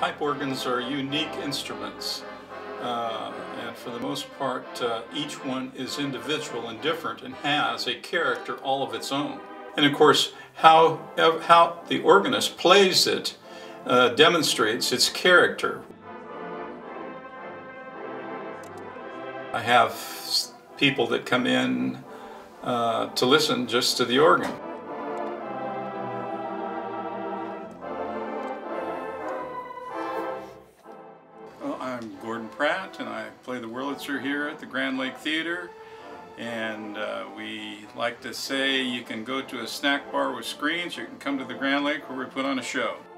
Pipe organs are unique instruments, and for the most part each one is individual and different and has a character all of its own. And of course how the organist plays it demonstrates its character. I have people that come in to listen just to the organ. Well, I'm Gordon Pratt, and I play the Wurlitzer here at the Grand Lake Theater. And we like to say you can go to a snack bar with screens, you can come to the Grand Lake where we put on a show.